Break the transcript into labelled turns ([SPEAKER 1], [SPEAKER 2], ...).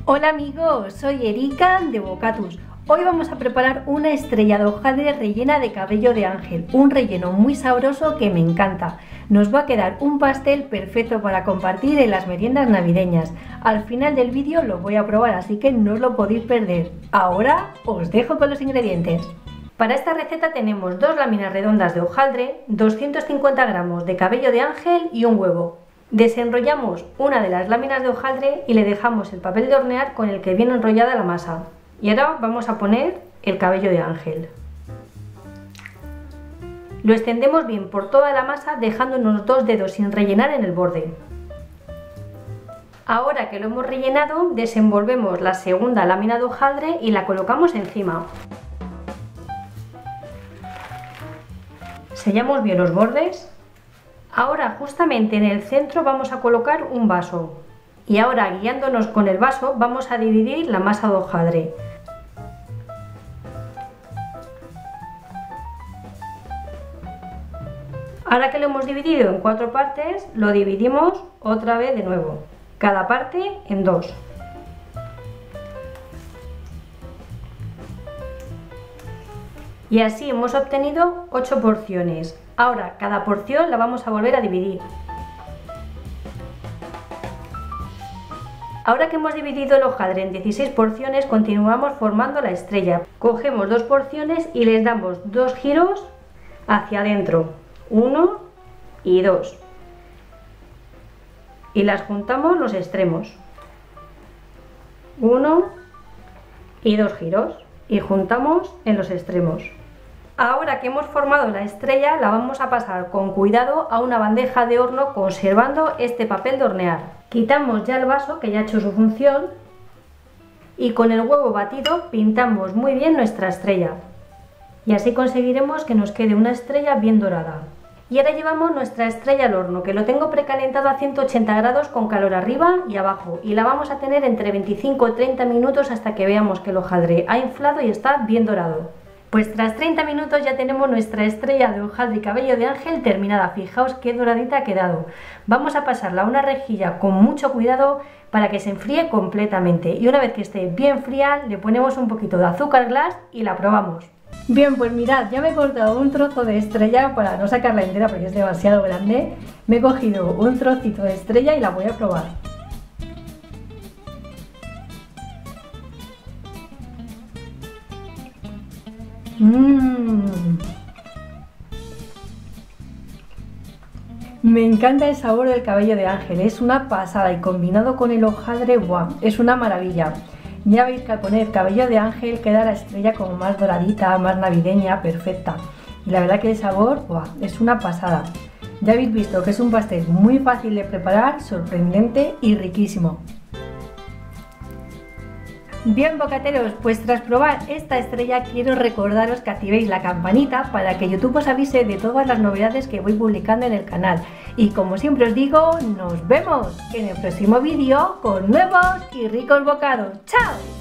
[SPEAKER 1] Hola amigos, soy Erika de Bocatus. Hoy vamos a preparar una estrella de hojaldre rellena de cabello de ángel, un relleno muy sabroso que me encanta. Nos va a quedar un pastel perfecto para compartir en las meriendas navideñas. Al final del vídeo lo voy a probar, así que no os lo podéis perder. Ahora os dejo con los ingredientes. Para esta receta tenemos 2 láminas redondas de hojaldre, 250 gramos de cabello de ángel y un huevo. Desenrollamos una de las láminas de hojaldre y le dejamos el papel de hornear con el que viene enrollada la masa. Y ahora vamos a poner el cabello de ángel. Lo extendemos bien por toda la masa, dejando unos 2 dedos sin rellenar en el borde. Ahora que lo hemos rellenado, desenvolvemos la segunda lámina de hojaldre y la colocamos encima. Sellamos bien los bordes. Ahora justamente en el centro vamos a colocar un vaso. Y ahora, guiándonos con el vaso, vamos a dividir la masa de hojaldre. Ahora que lo hemos dividido en 4 partes, lo dividimos otra vez de nuevo, cada parte en 2. Y así hemos obtenido 8 porciones. Ahora cada porción la vamos a volver a dividir. Ahora que hemos dividido el hojaldre en 16 porciones, continuamos formando la estrella. Cogemos 2 porciones y les damos 2 giros hacia adentro. 1 y 2. Y las juntamos los extremos. 1 y 2 giros. Y juntamos en los extremos. Ahora que hemos formado la estrella, la vamos a pasar con cuidado a una bandeja de horno conservando este papel de hornear. Quitamos ya el vaso que ya ha hecho su función y con el huevo batido pintamos muy bien nuestra estrella. Y así conseguiremos que nos quede una estrella bien dorada. Y ahora llevamos nuestra estrella al horno, que lo tengo precalentado a 180 grados con calor arriba y abajo. Y la vamos a tener entre 25 y 30 minutos hasta que veamos que el hojaldre ha inflado y está bien dorado. Pues tras 30 minutos ya tenemos nuestra estrella de hojaldre y cabello de ángel terminada. Fijaos qué doradita ha quedado. Vamos a pasarla a una rejilla con mucho cuidado para que se enfríe completamente. Y una vez que esté bien fría, le ponemos un poquito de azúcar glass y la probamos. Bien, pues mirad, ya me he cortado un trozo de estrella para no sacarla entera porque es demasiado grande. Me he cogido un trocito de estrella y la voy a probar. Me encanta el sabor del cabello de ángel, es una pasada y combinado con el hojaldre, ¡buah!, es una maravilla. Ya veis que al poner cabello de ángel queda la estrella como más doradita, más navideña, perfecta. Y la verdad que el sabor, ¡buah!, es una pasada. Ya habéis visto que es un pastel muy fácil de preparar, sorprendente y riquísimo. Bien, bocateros, pues tras probar esta estrella quiero recordaros que activéis la campanita para que YouTube os avise de todas las novedades que voy publicando en el canal. Y como siempre os digo, nos vemos en el próximo vídeo con nuevos y ricos bocados. ¡Chao!